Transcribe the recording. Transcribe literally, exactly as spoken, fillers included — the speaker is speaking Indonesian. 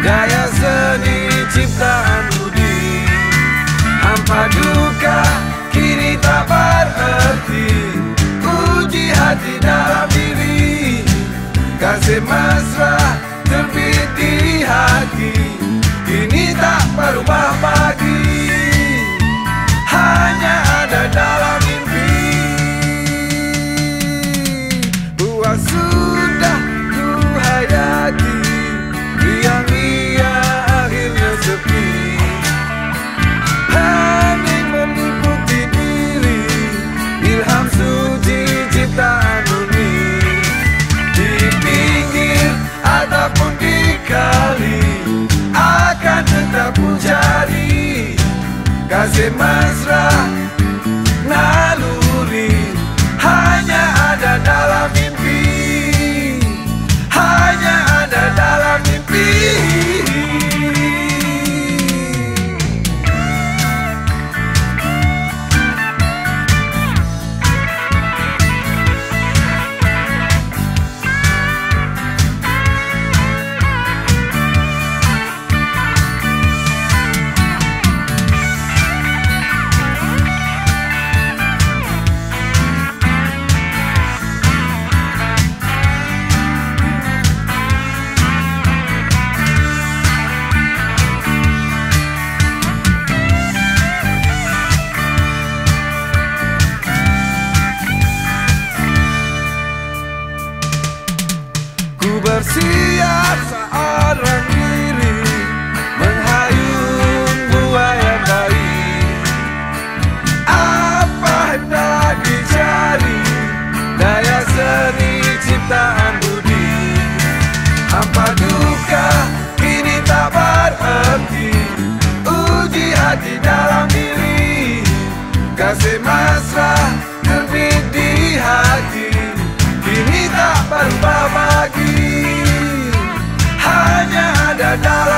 daya seni ciptaan budi. Hampa duka kini tak berarti, uji hati dalam diri. Kasih mesra terbit di hati, kini tak berubah pagi, hanya ada dalam mimpi. Buah sudah ku hayati, yang ia akhirnya sepi. Hening meliputi diri, ilham suci ciptaan bumi. Di pinggir ataupun di kali, akan tetap ku cari kasih mesra naluri, hanya ada dalam mimpi, hanya ada dalam mimpi. Bersiap seorang diri, menghayung buaya baik. Apa hendak dicari, daya seni ciptaan budi. Hampa duka kini tak berarti, uji hati dalam diri. Kasih mesra terbit di hati, kini tak berubah pagi, hanya ada dalam